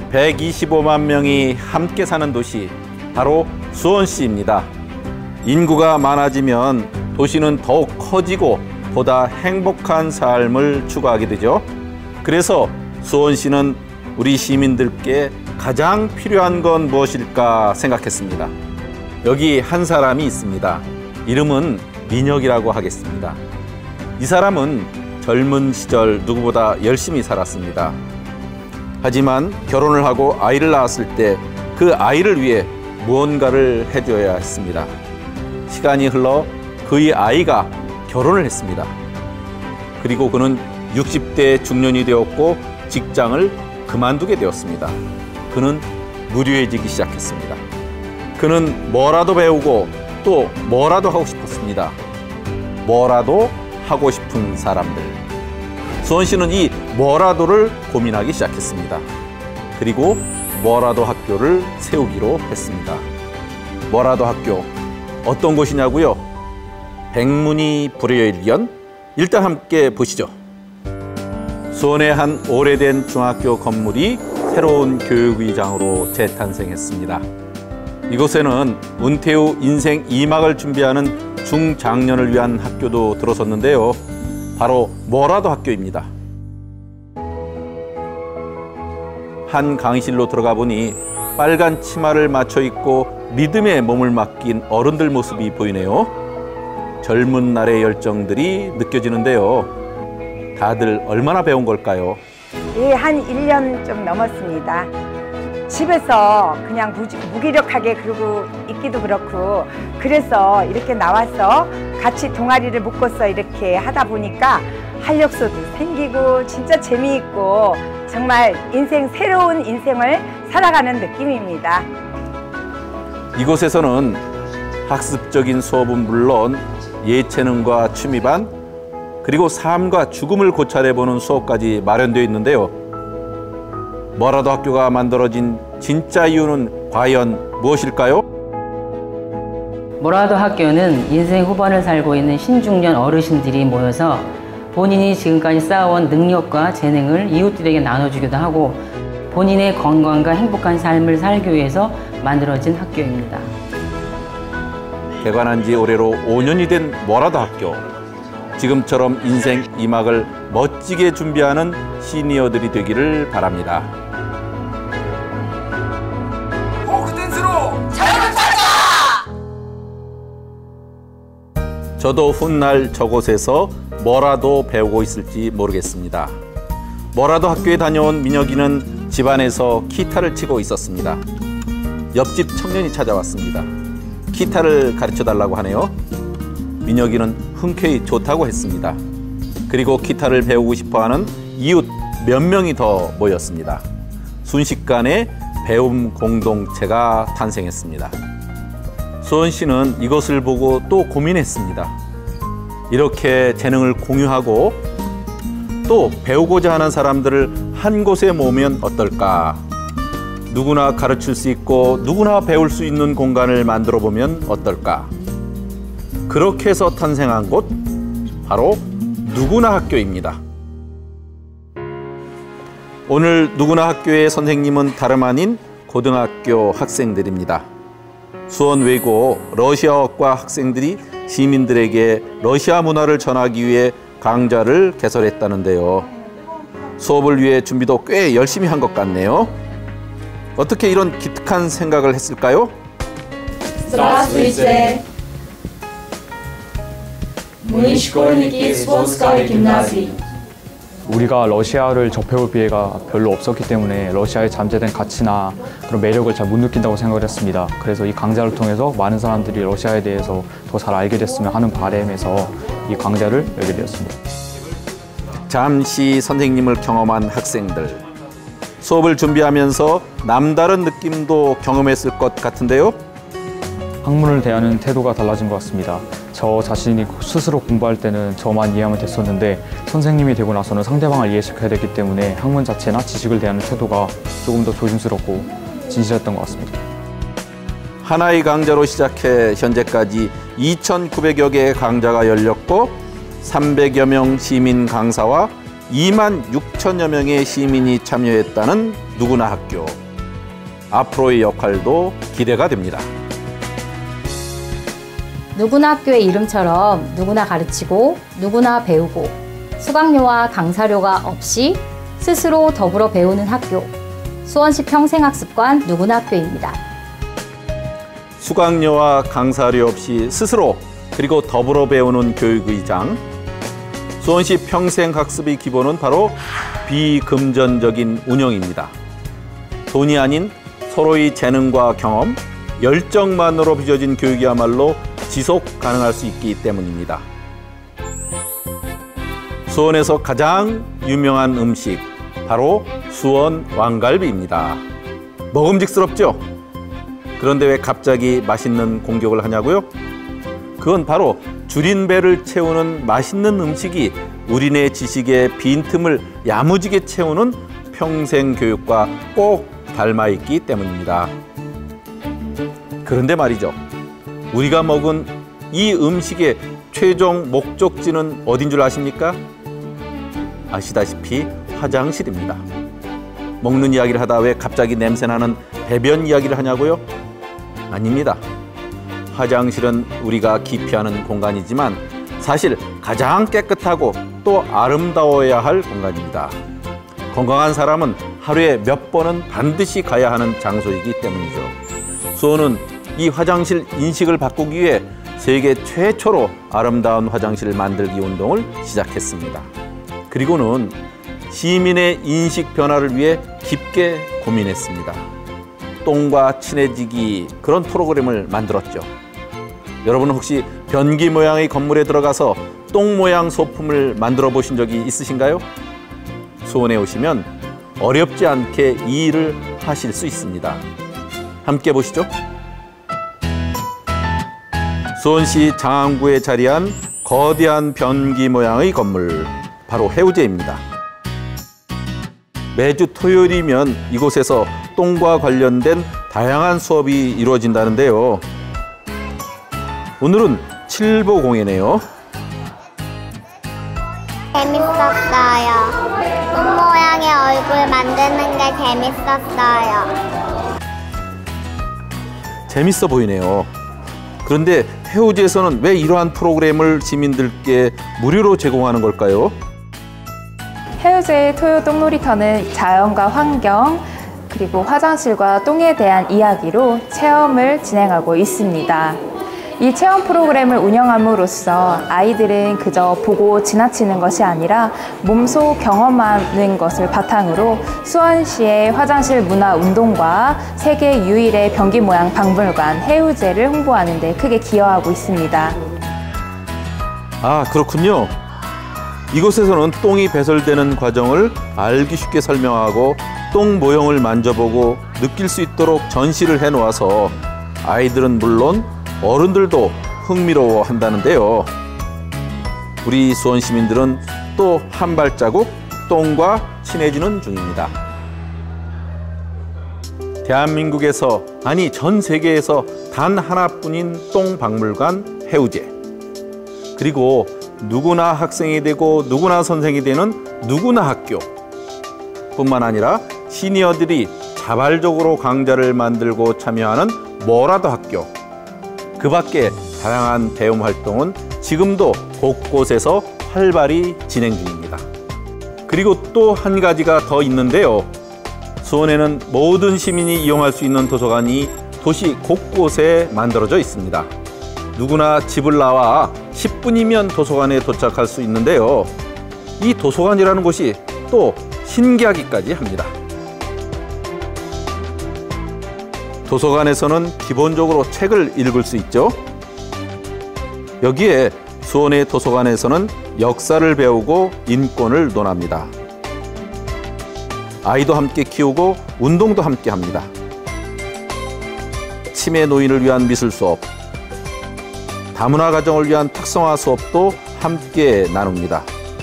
125만 명이 함께 사는 도시, 바로 수원시입니다. 인구가 많아지면 도시는 더욱 커지고 보다 행복한 삶을 추구하게 되죠. 그래서 수원시는 우리 시민들께 가장 필요한 건 무엇일까 생각했습니다. 여기 한 사람이 있습니다. 이름은 민혁이라고 하겠습니다. 이 사람은 젊은 시절 누구보다 열심히 살았습니다. 하지만 결혼을 하고 아이를 낳았을 때 그 아이를 위해 무언가를 해줘야 했습니다. 시간이 흘러 그의 아이가 결혼을 했습니다. 그리고 그는 60대 중년이 되었고 직장을 그만두게 되었습니다. 그는 무료해지기 시작했습니다. 그는 뭐라도 배우고 또 뭐라도 하고 싶었습니다. 뭐라도 하고 싶은 사람들. 수원시는 이 뭐라도를 고민하기 시작했습니다. 그리고 뭐라도 학교를 세우기로 했습니다. 뭐라도 학교, 어떤 곳이냐고요? 백문이 불여일견. 일단 함께 보시죠. 수원의 한 오래된 중학교 건물이 새로운 교육의장으로 재탄생했습니다. 이곳에는 은퇴 후 인생 2막을 준비하는 중장년을 위한 학교도 들어섰는데요. 바로 뭐라도 학교입니다. 한 강의실로 들어가 보니 빨간 치마를 맞춰 입고 믿음의 몸을 맡긴 어른들 모습이 보이네요. 젊은 날의 열정들이 느껴지는데요. 다들 얼마나 배운 걸까요? 예, 한 1년 좀 넘었습니다. 집에서 그냥 무기력하게 그러고 있기도 그렇고, 그래서 이렇게 나와서 같이 동아리를 묶어서 이렇게 하다 보니까 활력소도 생기고 진짜 재미있고 정말 새로운 인생을 살아가는 느낌입니다. 이곳에서는 학습적인 수업은 물론 예체능과 취미반, 그리고 삶과 죽음을 고찰해보는 수업까지 마련되어 있는데요. 뭐라도 학교가 만들어진 진짜 이유는 과연 무엇일까요? 뭐라도 학교는 인생 후반을 살고 있는 신중년 어르신들이 모여서 본인이 지금까지 쌓아온 능력과 재능을 이웃들에게 나눠주기도 하고 본인의 건강과 행복한 삶을 살기 위해서 만들어진 학교입니다. 개관한 지 올해로 5년이 된 뭐라도 학교. 지금처럼 인생 2막을 멋지게 준비하는 시니어들이 되기를 바랍니다. 포크댄스로 자유를 찾아! 저도 훗날 저곳에서 뭐라도 배우고 있을지 모르겠습니다. 뭐라도 학교에 다녀온 민혁이는 집안에서 기타를 치고 있었습니다. 옆집 청년이 찾아왔습니다. 기타를 가르쳐달라고 하네요. 민혁이는 흔쾌히 좋다고 했습니다. 그리고 기타를 배우고 싶어하는 이웃 몇 명이 더 모였습니다. 순식간에 배움 공동체가 탄생했습니다. 수원시는 이것을 보고 또 고민했습니다. 이렇게 재능을 공유하고 또 배우고자 하는 사람들을 한 곳에 모으면 어떨까? 누구나 가르칠 수 있고 누구나 배울 수 있는 공간을 만들어 보면 어떨까? 그렇게 해서 탄생한 곳, 바로 누구나 학교입니다. 오늘 누구나 학교의 선생님은 다름 아닌 고등학교 학생들입니다. 수원 외고 러시아어과 학생들이 시민들에게 러시아 문화를 전하기 위해 강좌를 개설했다는데요. 수업을 위해 준비도 꽤 열심히 한 것 같네요. 어떻게 이런 기특한 생각을 했을까요? Здравствуйте. Мы школьники Свонской гимназии. 우리가 러시아를 접해볼 기회가 별로 없었기 때문에 러시아의 잠재된 가치나 그런 매력을 잘 못 느낀다고 생각을 했습니다. 그래서 이 강좌를 통해서 많은 사람들이 러시아에 대해서 더 잘 알게 됐으면 하는 바람에서 이 강좌를 열게 되었습니다. 잠시 선생님을 경험한 학생들. 수업을 준비하면서 남다른 느낌도 경험했을 것 같은데요. 학문을 대하는 태도가 달라진 것 같습니다. 저 자신이 스스로 공부할 때는 저만 이해하면 됐었는데 선생님이 되고 나서는 상대방을 이해시켜야 되기 때문에 학문 자체나 지식을 대하는 태도가 조금 더 조심스럽고 진실했던 것 같습니다. 하나의 강좌로 시작해 현재까지 2,900여 개의 강좌가 열렸고 300여 명 시민 강사와 2만 6천여 명의 시민이 참여했다는 누구나 학교. 앞으로의 역할도 기대가 됩니다. 누구나 학교의 이름처럼 누구나 가르치고 누구나 배우고 수강료와 강사료가 없이 스스로 더불어 배우는 학교. 수원시 평생학습관 누구나 학교입니다. 수강료와 강사료 없이 스스로 그리고 더불어 배우는 교육의장. 수원시 평생학습의 기본은 바로 비금전적인 운영입니다. 돈이 아닌 서로의 재능과 경험, 열정만으로 빚어진 교육이야말로 지속 가능할 수 있기 때문입니다. 수원에서 가장 유명한 음식, 바로 수원 왕갈비입니다. 먹음직스럽죠? 그런데 왜 갑자기 맛있는 공격을 하냐고요? 그건 바로 줄인 배를 채우는 맛있는 음식이 우리네 지식의 빈틈을 야무지게 채우는 평생교육과 꼭 닮아있기 때문입니다. 그런데 말이죠. 우리가 먹은 이 음식의 최종 목적지는 어딘 줄 아십니까? 아시다시피 화장실입니다. 먹는 이야기를 하다 왜 갑자기 냄새나는 배변 이야기를 하냐고요? 아닙니다. 화장실은 우리가 기피하는 공간이지만 사실 가장 깨끗하고 또 아름다워야 할 공간입니다. 건강한 사람은 하루에 몇 번은 반드시 가야 하는 장소이기 때문이죠. 수원은 이 화장실 인식을 바꾸기 위해 세계 최초로 아름다운 화장실 만들기 운동을 시작했습니다. 그리고는 시민의 인식 변화를 위해 깊게 고민했습니다. 똥과 친해지기, 그런 프로그램을 만들었죠. 여러분은 혹시 변기 모양의 건물에 들어가서 똥 모양 소품을 만들어 보신 적이 있으신가요? 수원에 오시면 어렵지 않게 이 일을 하실 수 있습니다. 함께 보시죠. 수원시 장안구에 자리한 거대한 변기 모양의 건물, 바로 해우제입니다. 매주 토요일이면 이곳에서 똥과 관련된 다양한 수업이 이루어진다는데요. 오늘은 칠보공예네요. 재밌었어요. 똥 모양의 얼굴 만드는 게 재밌었어요. 재밌어 보이네요. 그런데 해우제에서는 왜 이러한 프로그램을 시민들께 무료로 제공하는 걸까요? 해우제의 토요 똥놀이터는 자연과 환경, 그리고 화장실과 똥에 대한 이야기로 체험을 진행하고 있습니다. 이 체험 프로그램을 운영함으로써 아이들은 그저 보고 지나치는 것이 아니라 몸소 경험하는 것을 바탕으로 수원시의 화장실 문화 운동과 세계 유일의 변기 모양 박물관 해우제를 홍보하는 데 크게 기여하고 있습니다. 아, 그렇군요. 이곳에서는 똥이 배설되는 과정을 알기 쉽게 설명하고 똥 모형을 만져보고 느낄 수 있도록 전시를 해놓아서 아이들은 물론 어른들도 흥미로워 한다는데요. 우리 수원 시민들은 또 한 발자국 똥과 친해지는 중입니다. 대한민국에서, 아니 전 세계에서 단 하나뿐인 똥박물관 해우제. 그리고 누구나 학생이 되고 누구나 선생이 되는 누구나 학교. 뿐만 아니라 시니어들이 자발적으로 강좌를 만들고 참여하는 뭐라도 학교. 그 밖에 다양한 배움 활동은 지금도 곳곳에서 활발히 진행 중입니다. 그리고 또 한 가지가 더 있는데요. 수원에는 모든 시민이 이용할 수 있는 도서관이 도시 곳곳에 만들어져 있습니다. 누구나 집을 나와 10분이면 도서관에 도착할 수 있는데요. 이 도서관이라는 곳이 또 신기하기까지 합니다. 도서관에서는 기본적으로 책을 읽을 수 있죠. 여기에 수원의 도서관에서는 역사를 배우고 인권을 논합니다. 아이도 함께 키우고 운동도 함께 합니다. 치매 노인을 위한 미술 수업, 다문화 가정을 위한 특성화 수업도 함께 나눕니다.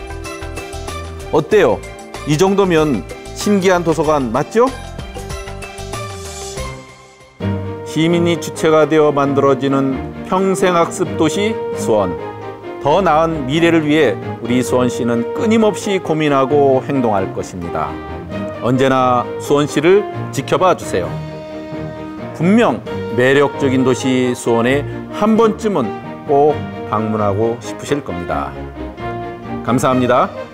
어때요? 이 정도면 신기한 도서관 맞죠? 시민이 주체가 되어 만들어지는 평생학습 도시 수원. 더 나은 미래를 위해 우리 수원시는 끊임없이 고민하고 행동할 것입니다. 언제나 수원시를 지켜봐 주세요. 분명 매력적인 도시 수원에 한 번쯤은 꼭 방문하고 싶으실 겁니다. 감사합니다.